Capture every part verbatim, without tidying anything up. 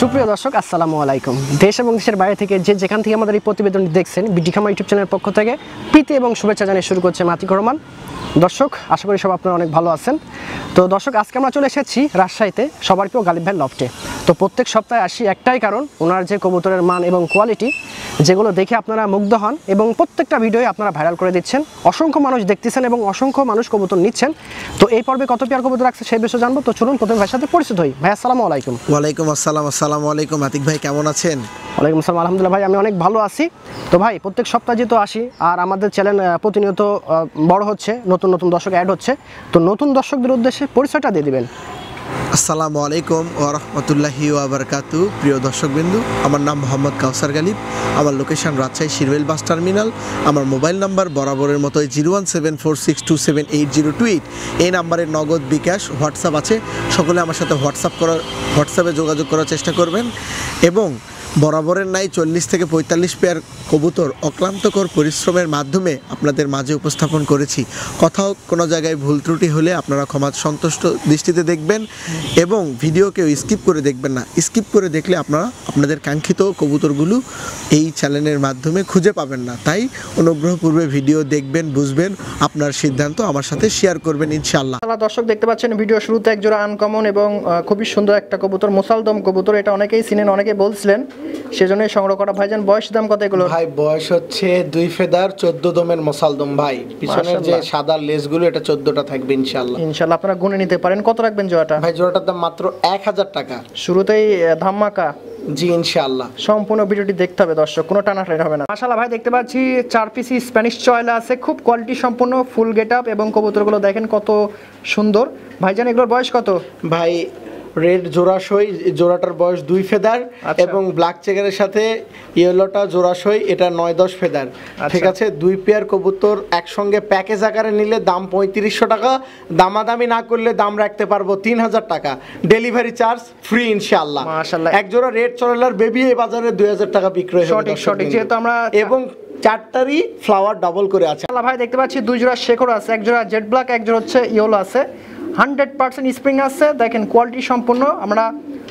সুপ্রিয় দর্শক আসসালামু আলাইকুম। দেশ এবং দেশের বাইরে থেকে যে যেখান থেকে আমাদের এই প্রতিবেদনটি দেখছেন, বিডি খামার ইউটিউব চ্যানেলের পক্ষ থেকে প্রীতি এবং শুভেচ্ছা জানিয়ে শুরু করছে মাতিক রহমান। দর্শক আশা করি সব আপনারা অনেক ভালো আছেন। তো দর্শক আজকে আমরা চলে এসেছি রাজশাহীতে, সবার প্রিয় গালিব ভাই লফটে। তো প্রত্যেক সপ্তাহে আসি একটাই কারণ, ওনার যে কবুতরের মান এবং কোয়ালিটি যেগুলো দেখে আপনারা মুগ্ধ হন এবং প্রত্যেকটা ভিডিওই আপনারা ভাইরাল করে দিচ্ছেন। অসংখ্য মানুষ দেখতেছেন এবং অসংখ্য মানুষ কবুতর নিচ্ছেন। তো এই পর্বে কত পেয়ার কবুতর রাখছে সেই বিষয়ে জানবো। তো চলুন প্রথমে ভাইয়ের সাথে পরিচিত হই। ভাই আসসালামু আলাইকুম। ওয়ালাইকুম আসসালাম। আসসালামু আলাইকুম আতিক ভাই, কেমন আছেন? ওয়ালাইকুম আসসালাম, আলহামদুলিল্লাহ ভাই আমি অনেক ভালো আছি। তো ভাই প্রত্যেক সপ্তাহে যেহেতু আসি আর আমাদের চ্যানেল প্রতিনিয়ত বড় হচ্ছে, নতুন নতুন দর্শক অ্যাড হচ্ছে, তো নতুন দর্শকদের উদ্দেশ্যে পরিচয়টা দিয়ে দিবেন। আসসালামু আলাইকুম ওয়া রাহমাতুল্লাহি ওয়া বারাকাতু। প্রিয় দর্শকবৃন্দু, আমার নাম মোহাম্মদ কাউসার গালিব। আমার location Rajshahi Shiroil bus terminal. আমার মোবাইল নাম্বার বরাবরের মতোই zero one seven four six two seven eight zero two eight. এই নাম্বারে নগদ, বিকাশ, হোয়াটসঅ্যাপ আছে। সকলে আমার সাথে হোয়াটসঅ্যাপ করার হোয়াটসঅ্যাপে যোগাযোগ করার চেষ্টা করবেন। এবং বরাবরের নাই চল্লিশ থেকে পঁয়তাল্লিশ পেয়ার কবুতর অক্লান্তকর পরিশ্রমের মাধ্যমে আপনাদের মাঝে উপস্থাপন করেছি। কোথাও কোনো জায়গায় ভুল ত্রুটি হলে আপনারা ক্ষমা সন্তুষ্ট দৃষ্টিতে দেখবেন এবং ভিডিওকেও স্কিপ করে দেখবেন না। স্কিপ করে দেখলে আপনারা আপনাদের কাঙ্ক্ষিত কবুতরগুলো এই চ্যানেলের মাধ্যমে খুঁজে পাবেন না। তাই অনুগ্রহপূর্বে ভিডিও দেখবেন, বুঝবেন, আপনার সিদ্ধান্ত আমার সাথে শেয়ার করবেন ইনশাআল্লাহ। দর্শক দেখতে পাচ্ছেন ভিডিও শুরুতে একজোড়া আনকমন এবং খুবই সুন্দর একটা কবুতর, মোসালদম কবুতর। এটা অনেকেই চিনেন, অনেকেই বলছিলেন, সেজন্যই সংগ্রহ করা। ভাইজান বয়স দাম কত এগুলো? ভাই বয়স হচ্ছে দুই ফেদার চোদ্দ দমের মোসালদম ভাই। পিছনের যে সাদা লেজগুলো এটা চোদ্দটা থাকবে ইনশাআল্লাহ। ইনশাআল্লাহ আপনারা গুনে নিতে পারেন। কত রাখবেন জোড়াটা? ভাই জোড়াটার দাম মাত্র এক হাজার টাকা। শুরুতেই ধামাকা। জি ইনশাআল্লাহ। সম্পূর্ণ ভিডিওটি দেখতে হবে দর্শক, কোনো টানাটানি হবে না। মাশাআল্লাহ ভাই দেখতে পাচ্ছি চার পিসি স্প্যানিশ চয়লা আছে, খুব কোয়ালিটি সম্পূর্ণ, ফুল গেটআপ এবং কবুতরগুলো দেখেন কত সুন্দর। ভাইজান এগুলোর বয়স কত? ভাই রেড জোড়াশই, জোড়াটার বয়স দুই ফেদার এবং ব্ল্যাক চেকারের সাথে ইয়েলোটা জোড়াশই, এটা নয় দশ ফেদার। ঠিক আছে, দুই পেয়ার কবুতর একসঙ্গে প্যাকেজ আকারে নিলে দাম পঁয়ত্রিশশো টাকা। দামাদামি না করলে দাম রাখতে পারবো তিন হাজার টাকা। ডেলিভারি চার্জ ফ্রি ইনশাআল্লাহ। মাশাআল্লাহ। এক জোড়া রেড চয়লার বেবি এই বাজারে দুই হাজার টাকা বিক্রয় হবে। সঠিক সঠিক, যেহেতু আমরা এবং চারটারই ফ্লাওয়ার ডাবল করে আছে। ভাই দেখতে পাচ্ছি দুই জোড়া শেকড় আছে, এক জোড়া জেড ব্ল্যাক, এক জোড়া হচ্ছে ইয়েলো আছে। হান্ড্রেড পার্সেন্ট স্প্রিং আছে, দেখেন কোয়ালিটি সম্পূর্ণ। আমরা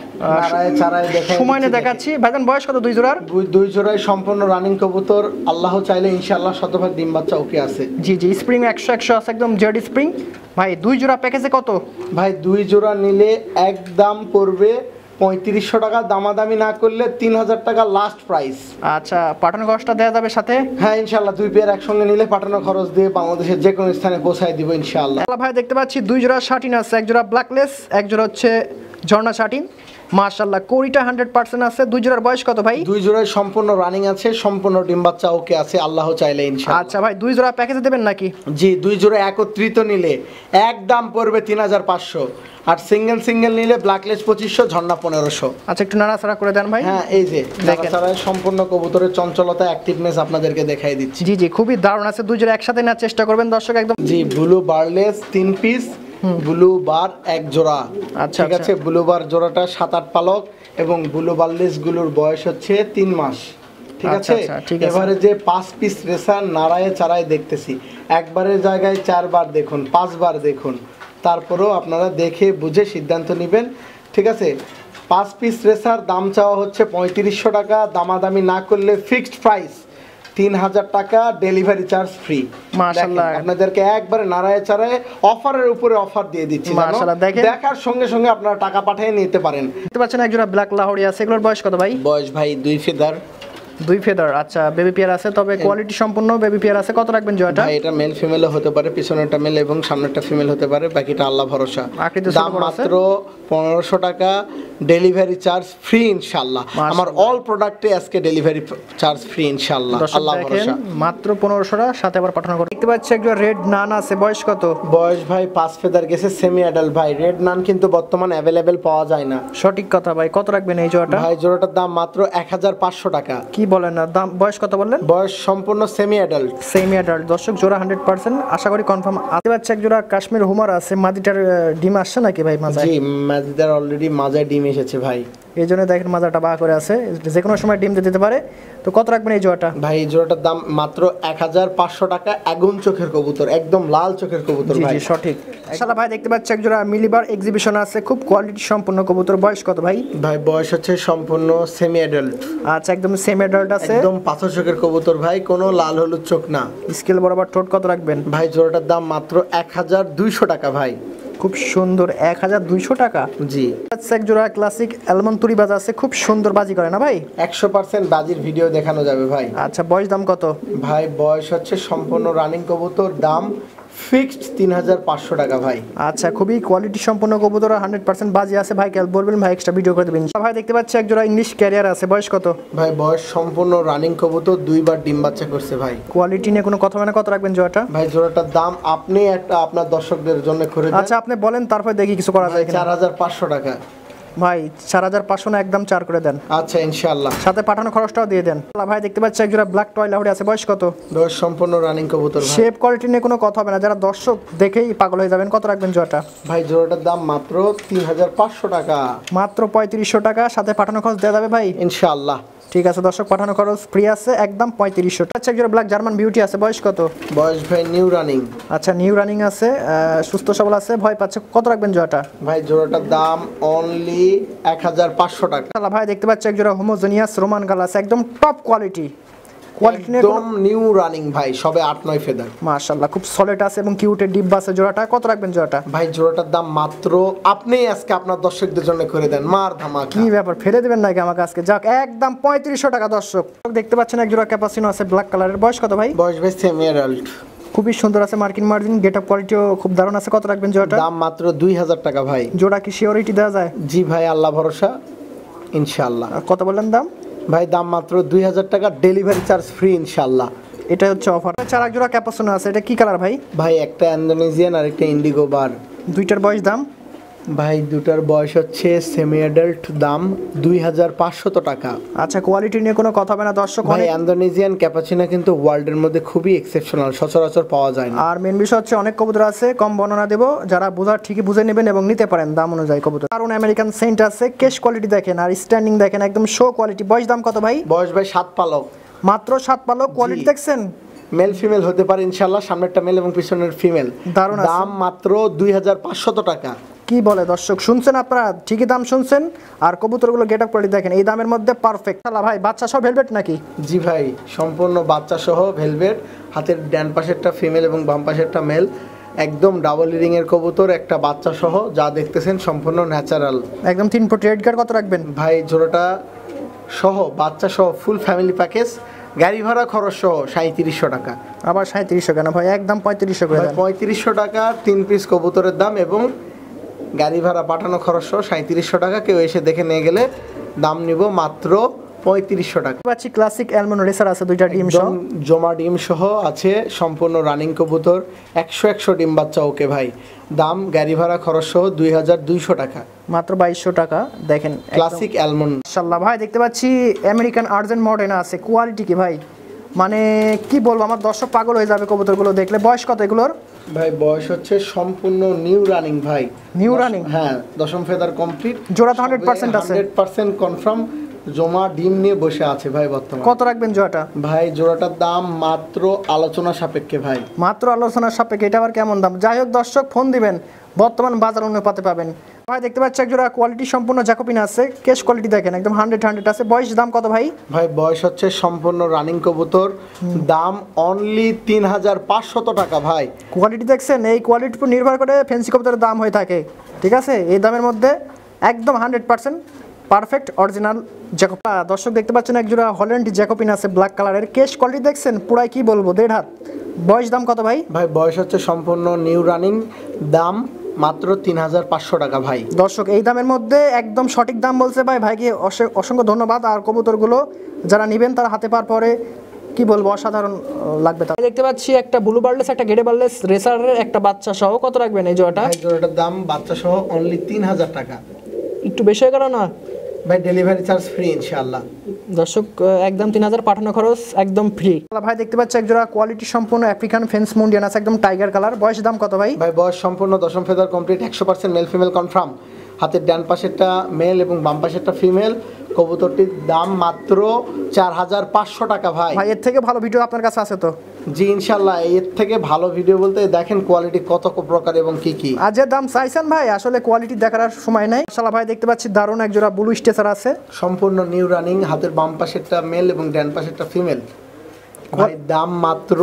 সময় নিয়ে দেখাচ্ছি। ভাইজান বয়স কত দুই জোড়ার? দুই জোড়ায় সম্পূর্ণ রানিং কবুতর, আল্লাহ চাইলে ইনশাআল্লাহ শতভাগ ডিম বাচ্চা ওকে আছে। জি জি, স্প্রিং একশো একশো আছে, একদম জেড স্প্রিং। ভাই দুই জোড়া প্যাকেজে কত? ভাই দুই জোড়া নিলে একদম পড়বে পঁয়ত্রিশশো টাকা। দামাদামি না করলে তিন হাজার টাকা লাস্ট প্রাইস। আচ্ছা, পাঠানো খরচটা দেওয়া যাবে সাথে? হ্যাঁ ইনশাআল্লাহ, দুই পেয়ার একসঙ্গে নিলে পাঠানো খরচ দিয়ে বাংলাদেশের যে কোনো স্থানে পৌঁছায় দিব ইনশাআল্লাহ। ভাই দেখতে পাচ্ছি দুই জোড়া শার্টিন আছে, এক জোড়া ব্ল্যাকলেস, এক জোড়া হচ্ছে ঝর্ণা শার্টিন। মাশাআল্লাহ, কোরিটা হান্ড্রেড পার্সেন্ট আছে। দুই জোড়ার বয়স কত ভাই? দুই জোড়ায় সম্পূর্ণ রানিং আছে, সম্পূর্ণ ডিম বাচ্চা ওকে আছে, আল্লাহ চাইলে ইনশাআল্লাহ। আচ্ছা ভাই, দুই জোড়া প্যাকেজে দেবেন নাকি? জি, দুই জোড়া একত্রিত নিলে একদম পড়বে তিন হাজার পাঁচশো, আর সিঙ্গেল সিঙ্গেল নিলে ব্ল্যাকলেস পঁচিশশো, ঝর্ণা পনেরোশো। আচ্ছা একটু নাড়াচাড়া করে দেন ভাই। হ্যাঁ এই যে নাড়াচাড়ায় সম্পূর্ণ কবুতরের চঞ্চলতা, অ্যাক্টিভনেস আপনাদেরকে দেখাই দিচ্ছি। জি জি, খুবই দারুণ আছে। দুই জোড়া একসাথে নেওয়ার চেষ্টা করবেন দর্শক একদম। জি, ব্লু বারলেস তিন পিস, ব্লু বার এক জোড়া। আচ্ছা ঠিক আছে, ব্লু বার জোড়াটা সাত আট পালক এবং ব্লু বারলেস গুলোর বয়স হচ্ছে তিন মাস। ঠিক আছে, এবারে যে পাঁচ পিস রেসার নাড়ায় চারায় দেখতেছি, একবারের জায়গায় চারবার দেখুন, পাঁচবার দেখুন, তারপরেও আপনারা দেখে বুঝে সিদ্ধান্ত নেবেন। ঠিক আছে, পাঁচ পিস রেসার দাম চাওয়া হচ্ছে পঁয়ত্রিশশো টাকা। দামাদামি না করলে ফিক্সড প্রাইস তিন হাজার টাকা, ডেলিভারি চার্জ ফ্রি। মাশাআল্লাহ, আপনাদেরকে একবারে নাড়ায় চাড়ায় অফারের উপরে অফার দিয়ে দিচ্ছি। মাশাআল্লাহ, দেখেন দেখার সঙ্গে সঙ্গে আপনারা টাকা পাঠিয়ে নিতে পারেন। দেখতে পাচ্ছেন এক জোড়া ব্ল্যাক লাহোরি আছে, এগুলোর বয়স কত ভাই? বয়স ভাই দুই ফেদার। দুই ফেদার, আচ্ছা বেবি পেয়ার আছে, তবে কোয়ালিটি সম্পূর্ণ বেবি পেয়ার আছে। কত রাখবেন জোড়াটা? ভাই এটা মেল ফিমেলও হতে পারে, পিছনেরটা মেল এবং সামনেরটা ফিমেল হতে পারে, বাকিটা আল্লাহ ভরসা। দাম মাত্র পনেরোশো টাকা, ডেলিভারি চার্জ ফ্রি ইনশাআল্লাহ। আমার অল প্রোডাক্টে আজকে ডেলিভারি চার্জ ফ্রি ইনশাআল্লাহ, আল্লাহ ভরসা। মাত্র পনেরোশো টাকা, সাথে আবার পাঠানো করে। দেখতে পাচ্ছি একটা রেড নান আছে, বয়স কত? বয়স ভাই পাঁচ ফেদার গেছে, সেমি অ্যাডাল্ট। ভাই রেড নান কিন্তু বর্তমানে অ্যাভেলেবেল পাওয়া যায় না। সঠিক কথা ভাই, কত রাখবেন এই জোড়াটা? ভাই জোড়াটার দাম মাত্র এক হাজার পাঁচশো টাকা। কি বলেন না, দাম বয়স কত বললেন? বয়স সম্পূর্ণ সেমি অ্যাডাল্ট। সেমি অ্যাডাল্ট দর্শক, জোড়া হান্ড্রেড পার্সেন্ট আশা করি কনফার্ম। আসতে পারছে এক জোড়া কাশ্মীর হুমার আছে, মাদিটার ডিম আসছে নাকি ভাই মাঝে? জি, মাদিটার অলরেডি মাঝে ডিম এসেছে ভাই। এই জন্য দেখেন মাজাটা বাঁকা করে আছে, যে কোনো সময় ডিম দিয়ে দিতে পারে। তো কত রাখবেন এই জোড়াটা? ভাই এই জোড়াটার দাম মাত্র এক হাজার পাঁচশো টাকা। আগুন চোখের কবুতর, একদম লাল চোখের কবুতর জি ভাই। জি সঠিক। ইনশাআল্লাহ ভাই দেখতে পাচ্ছি এক জোড়া মিলিবার এক্সিবিশন আছে, খুব কোয়ালিটি সম্পন্ন কবুতর। বয়স কত ভাই? ভাই বয়স হচ্ছে সম্পূর্ণ সেমি অ্যাডাল্ট। আচ্ছা একদম সেম অ্যাডাল্ট আছে, একদম পাথর চোখের কবুতর ভাই, কোনো লাল হলুদ চোখ না। স্কেল বরাবর ঠোঁট কত রাখবেন? ভাই জোড়াটার দাম মাত্র এক হাজার দুইশো টাকা ভাই। খুব সুন্দর, এক হাজার দুইশো টাকা। জি। আচ্ছা এক জোড়া ক্লাসিক অ্যালমন্ড তুরি বাজ আছে, খুব সুন্দর বাজি করে না ভাই? একশো পার্সেন্ট বাজির ভিডিও দেখানো যাবে ভাই। আচ্ছা বয়স দাম কত? ভাই বয়স হচ্ছে সম্পূর্ণ রানিং কবুতর, দাম ফিক্সড তিন হাজার পাঁচশো টাকা ভাই। আচ্ছা খুবই কোয়ালিটি সম্পন্ন কবুতর, হান্ড্রেড পার্সেন্ট বাজি আছে ভাই। কাল বলবেন ভাই এক্সট্রা ভিডিও করে দেবেন। ভাই দেখতে পাচ্ছি এক জোড়া ইংলিশ ক্যারিয়ার আছে, বয়স কত? ভাই বয়স সম্পূর্ণ রানিং কবুতর, দুইবার ডিম বাচ্চা করছে ভাই। কোয়ালিটি নিয়ে কোনো কথা মানে কত রাখবেন জোড়াটা? ভাই জোড়াটার দাম আপনি একটা আপনার দর্শকদের জন্য করে দেন। আচ্ছা আপনি বলেন, তারপর দেখি কিছু করা যায় কিনা। চার হাজার পাঁচশো টাকা ভাই চার হাজার পাঁচশো না, একদম চার করে দেন। আচ্ছা ইনশাআল্লাহ। সাথে পাঠানো খরচটাও দিয়ে দেন। ভাই দেখতে পাচ্ছি এক জোড়া ব্ল্যাক টয় লাউডি আছে, বয়স কত? বয়স সম্পূর্ণ রানিং কবুতর ভাই। শেপ কোয়ালিটি নিয়ে কোনো কথা হবে না, যারা দর্শক দেখেই পাগল হয়ে যাবেন। কত রাখবেন জোড়াটা? ভাই জোড়াটার দাম মাত্র তিন হাজার পাঁচশো টাকা। মাত্র পঁয়ত্রিশশো টাকা, সাথে পাঠানো খরচ দেওয়া যাবে ভাই? ইনশাআল্লাহ। ঠিক আছে দর্শক, পাঠানো খরচ ফ্রি আছে, একদম পঁয়ত্রিশশো টাকা। আচ্ছা এক জোড়া ব্ল্যাক জার্মান বিউটি আছে, বয়স কত? বয়স ভাই নিউ রানিং। আচ্ছা নিউ রানিং আছে, আহ, সুস্থ সবল আছে, ভয় পাচ্ছে। কত রাখবেন জোড়াটা? ভাই জোড়াটার দাম অনলি এক হাজার পাঁচশো টাকা। ভাই দেখতে পাচ্ছি এক জোড়া হোমোজেনিয়াস রোমান গাল আছে, একদম টপ কোয়ালিটি। কোয়ালিটি নিয়ে একদম নিউ রানিং ভাই, সবে আট নয় ফেদার। মাশাআল্লাহ খুব সলিড আছে এবং কিউটের ডিব্বা আছে জোড়াটা। কত রাখবেন জোড়াটা? ভাই জোড়াটার দাম মাত্র আপনি আজকে আপনার দর্শকদের জন্য করে দেন মার ধামাকা। কি ব্যাপার, ফেলে দেবেন নাকি আমাকে আজকে? যাক একদম পঁয়ত্রিশশো টাকা। দর্শক দেখতে পাচ্ছেন এক জোড়া ক্যাপাসিনো আছে ব্ল্যাক কালারের, বয়স কত ভাই? বয়স ভাই সেমি অ্যাডাল্ট। খুবই সুন্দর আছে, মার্কিন মার্জিন, গেট আপ কোয়ালিটিও খুব দারুণ আছে। কত রাখবেন জোড়াটা? দাম মাত্র দুই হাজার টাকা ভাই। জোড়া কি শিওরিটি দেওয়া যায়? জি ভাই, আল্লাহ ভরসা ইনশাআল্লাহ। আর কত বললেন দাম? ভাই দাম মাত্র দুই হাজার টাকা, ডেলিভারি চার্জ ফ্রি ইনশাআল্লাহ। এটা হচ্ছে অফার। চার এক জোড়া ক্যাপাসিনো আছে, এটা কি কালার ভাই? ভাই একটা ইন্দোনেশিয়ান আর একটা ইন্ডিগো বার। দুইটার বয়স দাম? ভাই দুটার বয়স হচ্ছে সেমি অ্যাডাল্ট, দাম দুই হাজার পাঁচশত টাকা। আচ্ছা কোয়ালিটি নিয়ে কোনো কথা হবে না দর্শক। ভাই ইন্দোনেশিয়ান ক্যাপাচিনো কিন্তু ওয়ার্ল্ডের মধ্যে খুবই এক্সেপশনাল, সচরাচর পাওয়া যায় না। আর মেন বিষয় হচ্ছে অনেক কবুতর আছে, কম বর্ণনা দেবো, যারা বোঝার ঠিকই বুঝে নেবেন এবং নিতে পারেন দাম অনুযায়ী কবুতর। কারণ আমেরিকান সেন্ট আছে, কেশ কোয়ালিটি দেখেন আর স্ট্যান্ডিং দেখেন, একদম শো কোয়ালিটি। বয়স দাম কত ভাই? বয়স ভাই সাত পালক। মাত্র সাত পালক, কোয়ালিটি দেখছেন? মেল ফিমেল হতে পারে ইনশাআল্লাহ, সামনেরটা মেল এবং পিছনের ফিমেল। দারুণ আছে। দাম মাত্র দুই হাজার পাঁচশত টাকা। কি বলে দর্শক, শুনছেন আপনারা? ঠিকই দাম শুনছেন। আর কবুতরগুলো গেট আপ কোয়ালিটি দেখেন, এই দামের মধ্যে পারফেক্ট। ভাই বাচ্চা সব ভেলভেট নাকি? জি ভাই, সম্পূর্ণ বাচ্চা সহ ভেলভেট। হাতের ডান পাশেরটা ফিমেল এবং বাম পাশেরটা মেল, একদম ডাবল রিং এর কবুতর, একটা বাচ্চা সহ যা দেখতেছেন সম্পূর্ণ ন্যাচারাল। একদম তিন ফুট রেড কার্ড। কত রাখবেন ভাই জোড়াটা সহ বাচ্চা সহ ফুল ফ্যামিলি প্যাকেজ, গাড়ি ভাড়া খরচ সহ সাঁত্রিশশো টাকা। আবার সাঁত্রিশশো কেন ভাই? একদম পঁয়ত্রিশশো করে দেন। পঁয়ত্রিশশো টাকা তিন পিস কবুতরের দাম এবং গাড়ি ভাড়া পাঠানো খরচ সহ সাঁত্রিশশো টাকা। কেউ এসে দেখে নিয়ে গেলে দাম নিব মাত্র পঁয়ত্রিশশো টাকা। পাচ্ছি ক্লাসিক অ্যালমন্ড রেসার আছে, দুইটা ডিম সহ, জমা ডিম সহ আছে, সম্পূর্ণ রানিং কবুতর, একশো একশো ডিম বাচ্চা। ওকে ভাই, দাম গাড়ি ভাড়া খরচ সহ দুই হাজার দুইশো টাকা। মাত্র বাইশশো টাকা। দেখেন ক্লাসিক অ্যালমন্ড। মাশাআল্লাহ ভাই দেখতে পাচ্ছি আমেরিকান আর্জেন্ট মডার্ন আছে, কোয়ালিটি কি ভাই? মানে কি বলবো, আমার দর্শক পাগল হয়ে যাবে কবুতরগুলো দেখলে। বয়স কত এগুলোর? ভাই বয়স হচ্ছে সম্পূর্ণ নিউ রানিং ভাই। New running? হ্যাঁ, দশম ফেদার কমপ্লিট। জোড়া তো হান্ড্রেড পার্সেন্ট আছে? হান্ড্রেড পার্সেন্ট কনফার্ম, জমা ডিম নিয়ে বসে আছে ভাই বর্তমানে। কত রাখবেন জোড়াটা? ভাই জোড়াটার দাম মাত্র আলোচনা সাপেক্ষে ভাই। মাত্র আলোচনার সাপেক্ষে? এটা আবার কেমন দাম? যাই হোক দর্শক, ফোন দিবেন, বর্তমান বাজার অনুপাতে পাবেন। ভাই দেখতে পাচ্ছি এক জোড়া কোয়ালিটি সম্পূর্ণ জ্যাকোবিন আছে, কেশ কোয়ালিটি দেখেন, একদম হান্ড্রেড হান্ড্রেড আছে। বয়স দাম কত ভাই? ভাই বয়স হচ্ছে সম্পূর্ণ রানিং কবুতর, দাম অনলি তিন হাজার পাঁচশত টাকা ভাই। কোয়ালিটি দেখছেন? এই কোয়ালিটির উপর নির্ভর করে ফেন্সি কবুতরের দাম হয়ে থাকে, ঠিক আছে? এই দামের মধ্যে একদম hundred percent perfect original Jacob. দর্শক দেখতে পাচ্ছেন এক জোড়া হল্যান্ড জ্যাকোবিন আছে ব্ল্যাক কালারের, কেশ কোয়ালিটি দেখছেন, পুরাই কি বলবো, দেড় হাত। বয়স দাম কত ভাই? ভাই বয়স হচ্ছে সম্পূর্ণ নিউ রানিং, দাম মাত্র তিন হাজার পাঁচশো টাকা ভাই। দর্শক এই দামের মধ্যে একদম সঠিক দাম বলছে ভাই, ভাইকে অসংখ্য ধন্যবাদ। আর কবুতরগুলো যারা নেবেন তারা হাতে পাওয়ার পরে কি বলবো, অসাধারণ লাগবে। তাই দেখতে পাচ্ছি একটা ব্লু বার্লেস, একটা গেডে বার্লেস রেসারের একটা বাচ্চা সহ। কত রাখবেন এই জোড়াটা? ভাই জোড়াটার দাম বাচ্চা সহ অনলি তিন হাজার টাকা। একটু বেশি হয়ে গেল না ভাই? ডেলিভারি চার্জ ফ্রি ইনশাআল্লাহ। দর্শক একদম তিন হাজার, পাঠানো খরচ একদম ফ্রি। ভাই দেখতে পাচ্ছি এক জোড়া কোয়ালিটি সম্পূর্ণ আফ্রিকান ফেন্স মুন্ডিয়ান আছে, একদম টাইগার কালার। বয়স দাম কত ভাই? ভাই বয়স সম্পূর্ণ দশম ফেদার কমপ্লিট, একশো পার্সেন্ট মেল ফিমেল কনফার্ম, হাতের ডান পাশেরটা মেল এবং বাম পাশেরটা ফিমেল। কবুতরটির দাম মাত্র চার হাজার পাঁচশো টাকা ভাই। ভাই এর থেকে ভালো ভিডিও আপনার কাছে আছে তো? জি ইনশাল্লাহ, এর থেকে ভালো ভিডিও বলতে দেখেন কোয়ালিটি কত প্রকার এবং কি কি। আর যে দাম চাইছেন ভাই আসলে কোয়ালিটি দেখার আর সময় নাই। মাশাআল্লাহ ভাই দেখতে পাচ্ছি দারুণ এক জোড়া ব্লু স্টেসার আছে, সম্পূর্ণ নিউ রানিং। হাতের বাম পাশেরটা মেল এবং ডান পাশেরটা ফিমেল। ভাই দাম মাত্র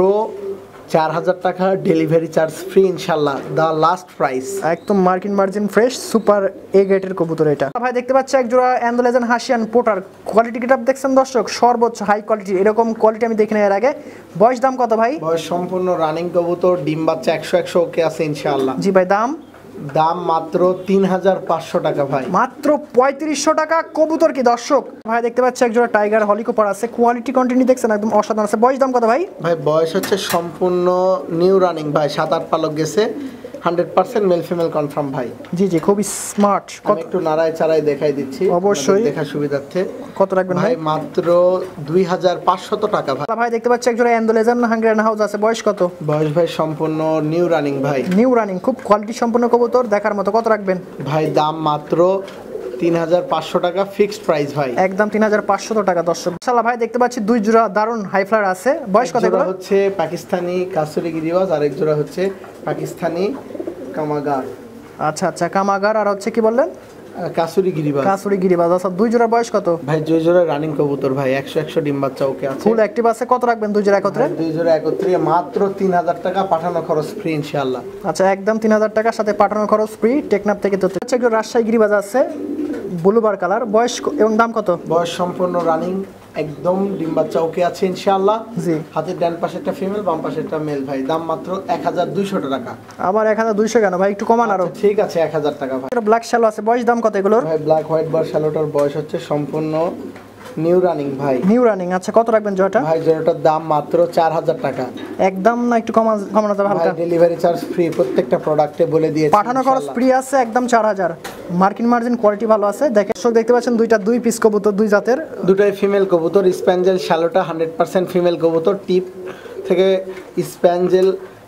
চার হাজার টাকা, ডেলিভারি চার্জ ফ্রি ইনশাল্লাহ, দ্য লাস্ট প্রাইস। একদম মার্কিন মার্জিন ফ্রেশ সুপার এ গ্রেডের কবুতর এটা। ভাই দেখতে পাচ্ছি এক জোড়া অ্যান্ডোলেজেন হাসিয়ান পোটার, কোয়ালিটি কিটাপ দেখছেন দর্শক, সর্বোচ্চ হাই কোয়ালিটি, এরকম কোয়ালিটি আমি দেখি না এর আগে। বয়স দাম কত ভাই? বয়স সম্পূর্ণ রানিং কবুতর, ডিম বাচ্চা একশো একশো ওকে আছে ইনশাআল্লাহ। জি ভাই দাম? দাম মাত্র তিন হাজার পাঁচশো টাকা ভাই। মাত্র পঁয়ত্রিশশো টাকা কবুতর কি দর্শক? ভাই দেখতে পাচ্ছি এক জোড়া টাইগার হলিকপার আছে, কোয়ালিটি কন্টিনিউ দেখছেন একদম অসাধারণ আছে। বয়স দাম কত ভাই? ভাই বয়স হচ্ছে সম্পূর্ণ নিউ রানিং ভাই, সাত আট পালক গেছে, hundred percent male female confirm ভাই। জি জি খুবই স্মার্ট। আমি একটু নাড়ায় চাড়াই দেখাই দিচ্ছি অবশ্যই দেখার সুবিধার্থে। কত রাখবেন ভাই? মাত্র দুই হাজার পাঁচশত টাকা ভাই। ভাই দেখতে পাচ্ছি এক জোড়া অ্যান্ডোলেজেন হাঙ্গেরিয়ান হাউস আছে, বয়স কত? বয়স ভাই সম্পূর্ণ নিউ রানিং ভাই। নিউ রানিং, খুব কোয়ালিটি সম্পন্ন কবুতর, দেখার মতো। কত রাখবেন ভাই? দাম মাত্র তিন হাজার পাঁচশো টাকা, ফিক্সড প্রাইস ভাই। একদম তিন হাজার পাঁচশো টাকা দর্শক। মাশাআল্লাহ ভাই দেখতে পাচ্ছি দুই জোড়া দারুন হাই ফ্লায়ার আছে, বয়স কত? এগুলো হচ্ছে পাকিস্তানি কাসুরি গিরিবাজ, আর এক জোড়া হচ্ছে পাকিস্তানি কামাগার। আচ্ছা আচ্ছা, কামাগার আর হচ্ছে কি বললেন? কাসুরি গিরিবাজ। কাসুরি গিরিবাজ। আচ্ছা দুই জোড়া বয়স কত? ভাই দুই জোড়া রানিং কবুতর ভাই, একশো একশো ডিম বাচ্চা ওকে আছে, ফুল অ্যাক্টিভ আছে। কত রাখবেন দুই জোড়া একত্রে? দুই জোড়া একত্রে মাত্র তিন হাজার টাকা, পাঠানো খরচ ফ্রি ইনশাআল্লাহ। আচ্ছা একদম তিন হাজার টাকার সাথে পাঠানো খরচ ফ্রি। টেকনাফ থেকে তো হচ্ছে একটু রাজশাহী গিরিবাজ আছে, ব্লুবার কালার, বয়স ক- এবং দাম কত? বয়স সম্পূর্ণ রানিং, একদম ডিম বাচ্চা ওকে আছে ইনশাআল্লাহ। জি। হাতের ডান পাশেরটা ফিমেল, বাম পাশেরটা মেল ভাই। দাম মাত্র এক হাজার দুইশো টাকা। আবার এক হাজার দুইশো কেন ভাই? একটু কমান আরো। আচ্ছা, ঠিক আছে এক হাজার টাকা ভাই। ব্ল্যাক শ্যালো আছে, বয়স দাম কত এগুলোর? ভাই ব্ল্যাক হোয়াইট বার শ্যালোটার বয়স হচ্ছে সম্পূর্ণ নিউ রানিং ভাই। New running. আচ্ছা কত রাখবেন জোড়াটা? ভাই জোড়াটার দাম মাত্র চার হাজার টাকা। একদম না একটু কমা কমানো যাবে হালকা? ডেলিভারি চার্জ ফ্রি, প্রত্যেকটা প্রোডাক্টে বলে দিয়েছি। পাঠানো খরচ ফ্রি আছে, একদম চার হাজার। মার্কিন মার্জিন কোয়ালিটি ভালো আছে। দেখেন দর্শক দেখতে পাচ্ছেন দুইটা দুই পিস কবুতর, দুই জাতের, দুটাই ফিমেল কবুতর। স্প্যাঞ্জেল শ্যালোটা হান্ড্রেড পার্সেন্ট ফিমেল কবুতর, টিপ থেকে স্প্যাঞ্জেল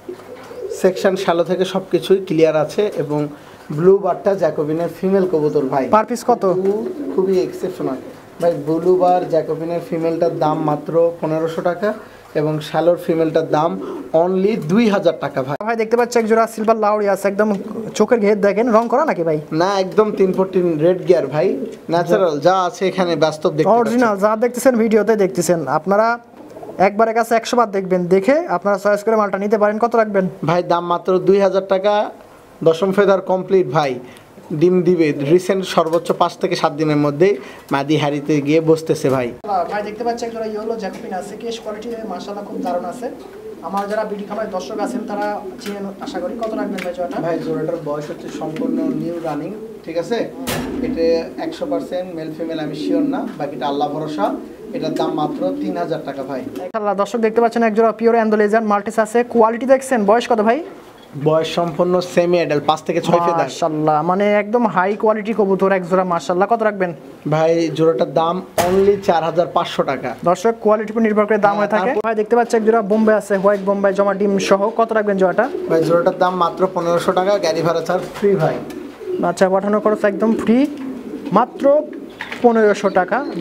সেকশন শ্যালো থেকে সব কিছুই ক্লিয়ার আছে। এবং ব্লু বারটা জ্যাকোবিনের ফিমেল কবুতর ভাই। পার পিস কত? খুবই এক্সেপশনাল ভাই। ব্লু বার জ্যাকোবিনের ফিমেলটার দাম মাত্র পনেরোশো টাকা এবং শ্যালোর ফিমেলটার দাম অনলি দুই হাজার টাকা ভাই। ভাই দেখতে পাচ্ছি এক জোড়া সিলভার লাউরি আছে, একদম চোখের ঘের দেখেন, রং করা নাকি ভাই? না, একদম তিন ফোরটিন রেড গিয়ার ভাই, ন্যাচারাল যা আছে এখানে বাস্তব দেখতে পাচ্ছেন। অরিজিনাল যা দেখতেছেন ভিডিওতে দেখতেছেন, আপনারা একবারের কাছে একশো বার দেখবেন, দেখে আপনারা চয়েস করে মালটা নিতে পারেন। কত রাখবেন ভাই? দাম মাত্র দুই হাজার টাকা, দশম ফেদার কমপ্লিট ভাই। ডিম দিবে রিসেন্ট সর্বোচ্চ পাঁচ থেকে সাত দিনের মধ্যেই মাদি হারিতে গিয়ে বসতেছে ভাই। ভাই দেখতে পাচ্ছি এক জোড়া ইয়েলো জ্যাকোবিন আছে, কেশ কোয়ালিটি মাশাআল্লাহ খুব দারুণ আছে। আমার যারা বিডি খামার দর্শক আছেন তারা চিনেন আশা করি। কত রাখবেন ভাই জোড়াটা? ভাই জোড়াটার বয়স হচ্ছে সম্পূর্ণ নিউ রানিং, ঠিক আছে। এটা একশো পার্সেন্ট মেল ফিমেল আমি শিওর না, বাকিটা আল্লাহ ভরসা। এটার দাম মাত্র তিন হাজার টাকা ভাই। মাশাআল্লাহ দর্শক দেখতে পাচ্ছেন এক জোড়া পিওর অ্যান্ডোলেজান মাল্টিস আছে, কোয়ালিটি দেখছেন। বয়স কত ভাই? বয়স সম্পূর্ণ সেমি অ্যাডাল্ট, পাঁচ থেকে ছয় ফেদার। মাশাআল্লাহ মানে একদম হাই কোয়ালিটি কবুতর এক জোড়া মাশাআল্লাহ। কত রাখবেন ভাই? জোড়াটার দাম অনলি চার হাজার পাঁচশো টাকা। দর্শক কোয়ালিটির উপর নির্ভর করে দাম হয়ে থাকে। ভাই দেখতে পাচ্ছি এক জোড়া বোম্বে আছে, হোয়াইট বোম্বাই জমা ডিম সহ। কত রাখবেন জোড়াটা? ভাই জোড়াটার দাম মাত্র পনেরোশো টাকা, গাড়ি ভাড়া চার্জ ফ্রি ভাই। আচ্ছা পাঠানো খরচ একদম ফ্রি, মাত্র পনেরোশো টাকা।